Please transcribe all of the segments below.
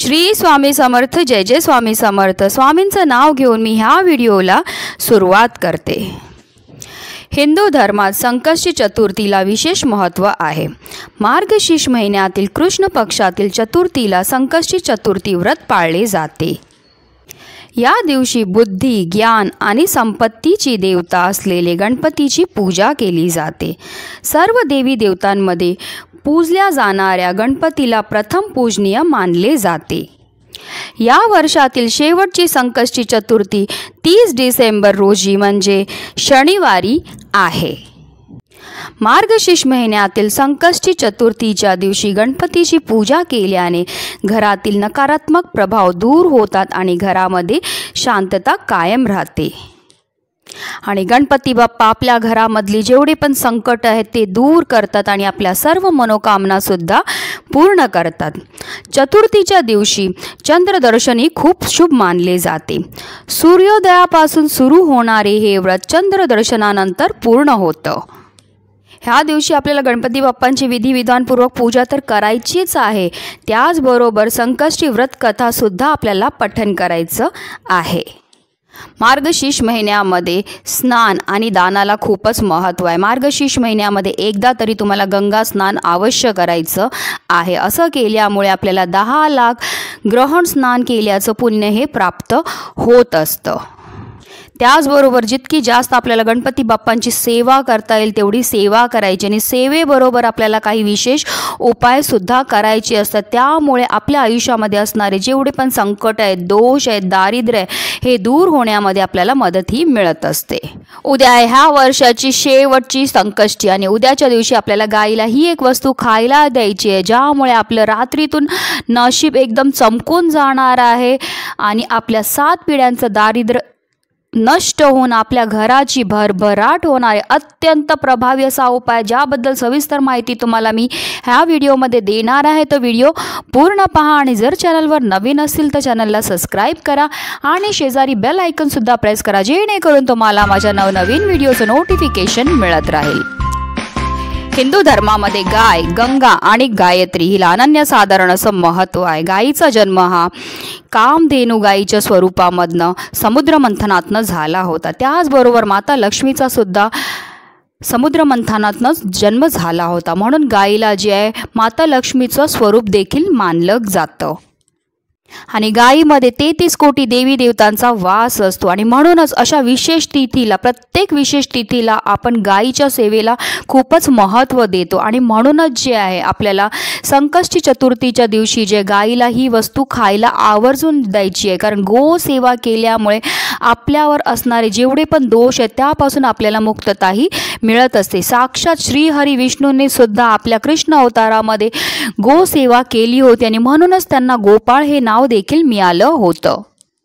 श्री स्वामी समर्थ. जय जय स्वामी समर्थ. स्वामींचं नाव घेऊन मी ह्या व्हिडिओला सुरुवात करते. हिंदू धर्मात संकष्टी चतुर्थीला विशेष महत्त्व आहे. मार्गशीर्ष महिन्यातील कृष्ण पक्षातील चतुर्थीला संकष्टी चतुर्थी व्रत पाळले जाते. या दिवशी बुद्धी, ज्ञान आणि संपत्तीची देवता असलेले गणपतीची पूजा केली जाते. सर्व देवी देवतांमध्ये पूजल्या जाणाऱ्या गणपतीला प्रथम पूजनीय मानले जाते. या वर्षातील शेवटची संकष्टी चतुर्थी 30 डिसेंबर रोजी म्हणजे शनिवारी आहे. मार्गशीर्ष महिन्यातील संकष्टी चतुर्थीच्या दिवशी गणपतीची पूजा केल्याने घरातील नकारात्मक प्रभाव दूर होतात आणि घरामध्ये शांतता कायम राहते. आणि गणपती बाप्पा आपल्या घरामधली जेवढे पण संकट आहेत ते दूर करतात आणि आपल्या सर्व मनोकामना सुद्धा पूर्ण करतात. चतुर्थीच्या दिवशी चंद्रदर्शनही खूप शुभ मानले जाते. सूर्योदयापासून सुरू होणारे हे व्रत चंद्रदर्शनानंतर पूर्ण होतं. ह्या दिवशी आपल्याला गणपती बाप्पांची विधिविधानपूर्वक पूजा तर करायचीच आहे. त्याचबरोबर संकष्टी व्रत कथासुद्धा आपल्याला पठण करायचं आहे. मार्गशीर्ष महिन्यामध्ये स्नान आणि दानाला खूपच महत्त्व आहे. मार्गशीर्ष महिन्यामध्ये एकदा तरी तुम्हाला गंगा स्नान अवश्य करायचं आहे. असं केल्यामुळे आपल्याला 10 लाख ग्रहण स्नान केल्याचं पुण्य हे प्राप्त होत असतं. त्याचबरोबर जितकी जास्त आपल्याला गणपती बाप्पांची सेवा करता येईल तेवढी सेवा करायची आणि सेवेबरोबर आपल्याला काही विशेष उपायसुद्धा करायचे असतात. त्यामुळे आपल्या आयुष्यामध्ये असणारे जेवढे पण संकट आहेत, दोष आहेत, दारिद्र्य हे दूर होण्यामध्ये आपल्याला मदतही मिळत असते. उद्या ह्या वर्षाची शेवटची संकष्टी आणि उद्याच्या दिवशी आपल्याला गाईला ही एक वस्तू खायला द्यायची आहे ज्यामुळे आपलं रात्रीतून नशीब एकदम चमकून जाणार आहे आणि आपल्या 7 पिढ्यांचं दारिद्र्य नष्ट होऊन आपल्या घराची भरभराट होणार आहे. अत्यंत प्रभावी असा उपाय ज्याबद्दल सविस्तर माहिती तुम्हाला मी ह्या व्हिडिओमध्ये देणार आहे. तो व्हिडिओ पूर्ण पहा आणि जर चॅनलवर नवीन असतील तर चॅनलला सबस्क्राईब करा आणि शेजारी बेल आयकॉनसुद्धा प्रेस करा जेणेकरून तुम्हाला माझ्या नवनवीन व्हिडिओचं नोटिफिकेशन मिळत राहील. हिंदू धर्मामध्ये गाय, गंगा आणि गायत्री हिला अनन्यसाधारण असं महत्त्व आहे. गायीचा जन्म हा कामधेनू गायीच्या स्वरूपामधनं समुद्रमंथनातनं झाला होता. त्याचबरोबर माता लक्ष्मीचा सुद्धा समुद्रमंथनातनंच जन्म झाला होता. म्हणून गायीला जे आहे माता लक्ष्मीचं स्वरूप देखील मानलं जातं. आणि गायीमध्ये 33 कोटी देवी देवतांचा वास असतो आणि म्हणूनच अशा विशेष तिथीला, प्रत्येक विशेष तिथीला आपण गायीच्या सेवेला खूपच महत्त्व देतो. आणि म्हणूनच जे आहे आपल्याला संकष्टी चतुर्थीच्या दिवशी जे गायीला ही वस्तू खायला आवर्जून द्यायची आहे. कारण गोसेवा केल्यामुळे आपल्यावर असणारे जेवढे पण दोष आहेत त्यापासून आपल्याला मुक्तताही मिळत असते. साक्षात श्रीहरी विष्णूंनी सुद्धा आपल्या कृष्ण अवतारामध्ये गोसेवा केली होती आणि म्हणूनच त्यांना गोपाळ हे नाव देखील मिळालं होतं.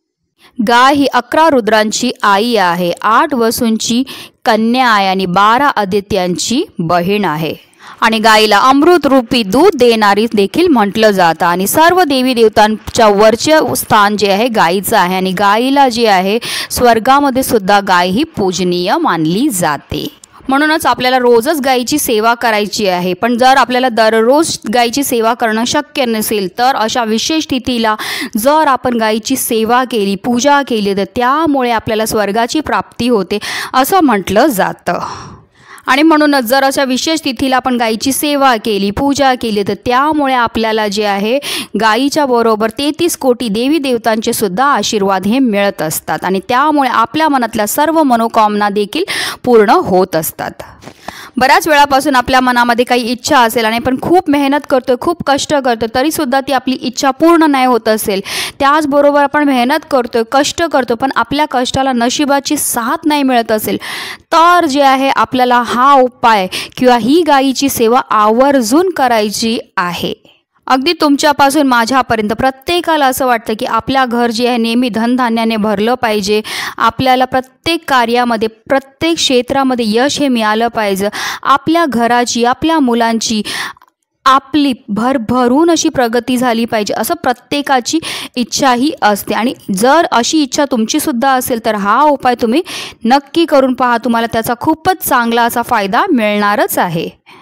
गाय ही 11 रुद्रांची आई आहे, 8 वसूंची कन्या आहे आणि 12 आदित्यांची बहीण आहे. आणि गायीला अमृत रूपी दूध देणारी देखील म्हटलं जातं. आणि सर्व देवी देवतांच्या वरचे स्थान जे आहे गायीचं आहे. आणि गायीला जे आहे स्वर्गामध्ये सुद्धा गाय ही पूजनीय मानली जाते. म्हणूनच आपल्याला रोजच गायीची सेवा करायची आहे. पण जर आपल्याला दररोज गायीची सेवा करणं शक्य नसेल तर अशा विशेष तिथीला जर आपण गायीची सेवा केली, पूजा केली तर त्यामुळे आपल्याला स्वर्गाची प्राप्ती होते असं म्हटलं जातं. आणि म्हणूनच जर अशा विशेष तिथीला आपण गायीची सेवा केली, पूजा केली तर त्यामुळे आपल्याला जे आहे गायीच्या बरोबर 33 कोटी देवी देवतांचे सुद्धा आशीर्वाद हे मिळत असतात आणि त्यामुळे आपल्या मनातल्या सर्व मनोकामना देखील पूर्ण होत असतात. बऱ्याच वेळापासून आपल्या मनामध्ये काही इच्छा असेल आणि आपण खूप मेहनत करतो, खूप कष्ट करतो, तरीसुद्धा ती आपली इच्छा पूर्ण नाही होत असेल. त्याचबरोबर आपण मेहनत करतो, कष्ट करतो, पण आपल्या कष्टाला नशिबाची साथ नाही मिळत असेल तर जे आहे आपल्याला हा उपाय किंवा ही गायीची सेवा आवर्जून करायची आहे. अगदी तुमच्यापासून माझ्यापर्यंत प्रत्येकाला असं वाटतं की आपल्या घर जे आहे नेहमी धनधान्याने भरलं पाहिजे. आपल्याला प्रत्येक कार्यामध्ये, प्रत्येक क्षेत्रामध्ये यश हे मिळालं पाहिजे. आपल्या घराची, आपल्या मुलांची, आपली भरभरून अशी प्रगती झाली पाहिजे असं प्रत्येकाची इच्छाही असते. आणि जर अशी इच्छा तुमचीसुद्धा असेल तर हा उपाय तुम्ही नक्की करून पहा. तुम्हाला त्याचा खूपच चांगला असा फायदा मिळणारच आहे.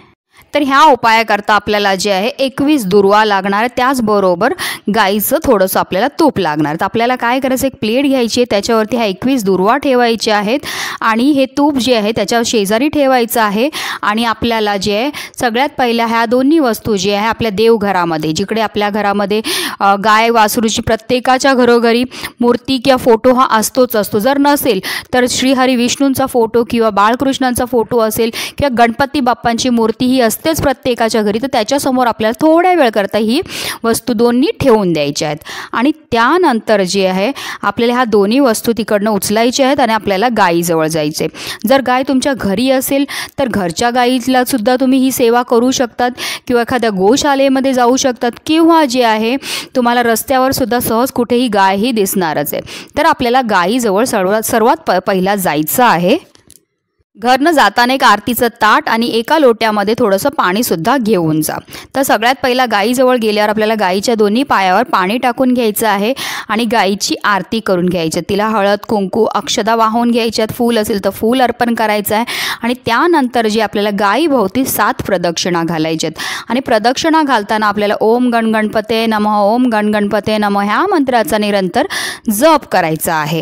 तर ह्या उपायाकरता आपल्याला जे आहे 21 दुर्वा लागणार, त्याचबरोबर गाईचं थोडंसं आपल्याला तूप लागणार. तर आपल्याला काय करायचं, एक प्लेट घ्यायची आहे, त्याच्यावरती ह्या 21 दुर्वा ठेवायचे आहेत आणि हे तूप जे आहे त्याच्या शेजारी ठेवायचं आहे. आणि आपल्याला जे आहे सगळ्यात पहिल्या ह्या दोन्ही वस्तू जे आहे आपल्या देवघरामध्ये, जिकडे आपल्या घरामध्ये गाय वासरूची प्रत्येकाच्या घरोघरी मूर्ती किंवा फोटो हा असतोच असतो. जर नसेल तर श्रीहरी विष्णूंचा फोटो किंवा बाळकृष्णांचा फोटो असेल किंवा गणपती बाप्पांची मूर्ती ही असतेच प्रत्येकाच्या घरी, तर त्याच्यासमोर आपल्याला थोड्या वेळ करता ही वस्तू दोन्ही ठेवून द्यायच्या आहेत. आणि त्यानंतर जे आहे आपल्याला ह्या दोन्ही वस्तू तिकडनं उचलायच्या आहेत आणि आपल्याला गाईजवळ जायचे. जर गाय तुमच्या घरी असेल तर घरच्या गाईला सुद्धा तुम्ही ही सेवा करू शकतात किंवा एखाद्या गोशाळेमध्ये जाऊ शकतात किंवा जे आहे तुम्हाला रस्त्यावर सुद्धा सहज कुठेही गाय ही दिसणारच आहे. तर आपल्याला गाईजवळ सर्वात पहिला जायचं आहे. घरनं जाताना एक आरतीचं ताट आणि एका लोट्यामध्ये थोडंसं पाणीसुद्धा घेऊन जा. तर सगळ्यात पहिला गाईजवळ गेल्यावर आपल्याला गाईच्या दोन्ही पायावर पाणी टाकून घ्यायचं आहे आणि गाईची आरती करून घ्यायची. तिला हळद कुंकू अक्षदा वाहून घ्यायच्यात, फूल असेल तर फूल अर्पण करायचं आहे. आणि त्यानंतर जे आपल्याला गाईभोवती 7 प्रदक्षिणा घालायच्यात. आणि प्रदक्षिणा घालताना आपल्याला ओम गणगणपते नमः, ओम गणगणपते नमः ह्या मंत्राचा निरंतर जप करायचा आहे.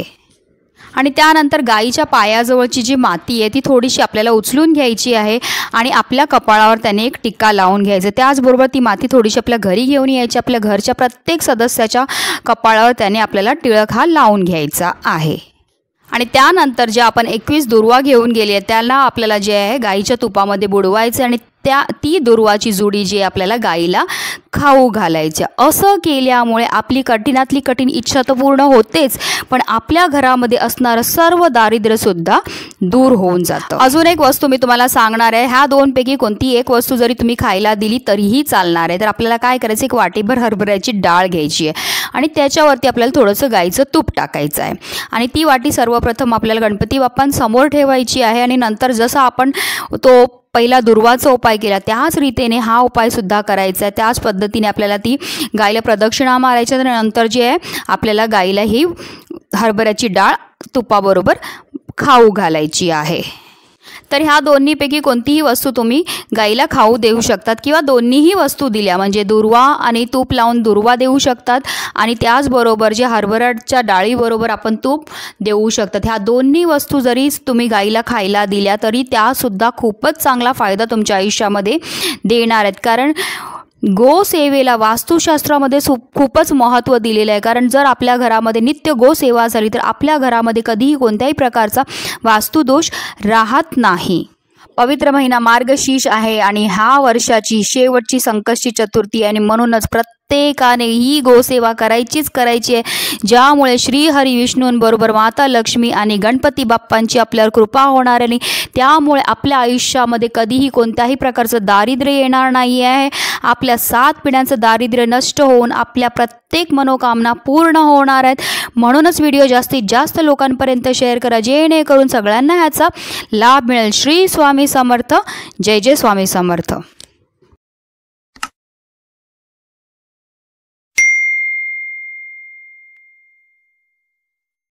आणि त्यानंतर गाईच्या पायाजवळची जी माती आहे ती थोडीशी आपल्याला उचलून घ्यायची आहे आणि आपल्या कपाळावर त्याने एक टिक्का लावून घ्यायचा. त्याचबरोबर ती माती थोडीशी आपल्या घरी घेऊन यायची. आपल्या घरच्या प्रत्येक सदस्याच्या कपाळावर त्याने आपल्याला टिळक हा लावून घ्यायचा आहे. आणि त्यानंतर जे आपण 21 दुर्वा घेऊन गेली आहे त्याला आपल्याला जे आहे गाईच्या तुपामध्ये बुडवायचं आणि ती दुर्वाची जुडी जी आपल्याला गाईला खाऊ घालायची. असं केल्यामुळे आपली कठीणातली कठीण इच्छा तर पूर्ण होतेच, पण आपल्या घरामध्ये असणारं सर्व दारिद्र्यसुद्धा दूर होऊन जातं. अजून एक वस्तू मी तुम्हाला सांगणार आहे. ह्या दोनपैकी कोणती एक वस्तू जरी तुम्ही खायला दिली तरीही चालणार आहे. तर आपल्याला काय करायचं, एक वाटीभर हरभऱ्याची डाळ घ्यायची आहे आणि त्याच्यावरती आपल्याला थोडंसं गाईचं तूप टाकायचं आहे. आणि ती वाटी सर्वप्रथम आपल्याला गणपती बाप्पांसमोर ठेवायची आहे. आणि नंतर जसं आपण तो पहिला दुर्वाचा उपाय केला त्याच रीतीने हा उपायसुद्धा करायचा आहे. त्याच पद्धतीने आपल्याला ती गाईला प्रदक्षिणा मारायच्या. नंतर जे आहे आपल्याला गाईला ही हरभऱ्याची डाळ तुपाबरोबर खाऊ घालायची आहे. तर ह्या दोन्हीपैकी कोणतीही वस्तू तुम्ही गाईला खाऊ देऊ शकतात किंवा दोन्हीही वस्तू दिल्या म्हणजे दुर्वा आणि तूप लावून दुर्वा देऊ शकतात आणि त्याचबरोबर जे हरभऱ्याच्या डाळीबरोबर आपण तूप देऊ शकतात. ह्या दोन्ही वस्तू जरी तुम्ही गाईला खायला दिल्या तरी त्यासुद्धा खूपच चांगला फायदा तुमच्या आयुष्यामध्ये देणार आहेत. कारण गोसेवेला वास्तुशास्त्रामध्ये खूपच महत्त्व दिलेलं आहे. कारण जर आपल्या घरामध्ये नित्य गोसेवा झाली तर आपल्या घरामध्ये कधीही कोणत्याही प्रकारचा वास्तुदोष राहत नाही. पवित्र महिना मार्गशीर्ष आहे आणि ह्या वर्षाची शेवटची संकष्टी चतुर्थी आहे आणि म्हणूनच प्रत्येकाने ही गोसेवा करायची आहे, ज्यामुळे श्रीहरी विष्णूंबरोबर माता लक्ष्मी आणि गणपती बाप्पांची आपल्यावर कृपा होणार आणि त्यामुळे आपल्या आयुष्यामध्ये कधीही कोणत्याही प्रकारचं दारिद्र्य येणार नाही आहे. आपल्या 7 पिढ्यांचं दारिद्र्य नष्ट होऊन आपल्या प्रत्येक मनोकामना पूर्ण होणार आहेत. म्हणूनच व्हिडिओ जास्तीत जास्त लोकांपर्यंत शेअर करा जेणेकरून सगळ्यांना ह्याचा लाभ मिळेल. श्री स्वामी समर्थ. जय जय स्वामी समर्थ.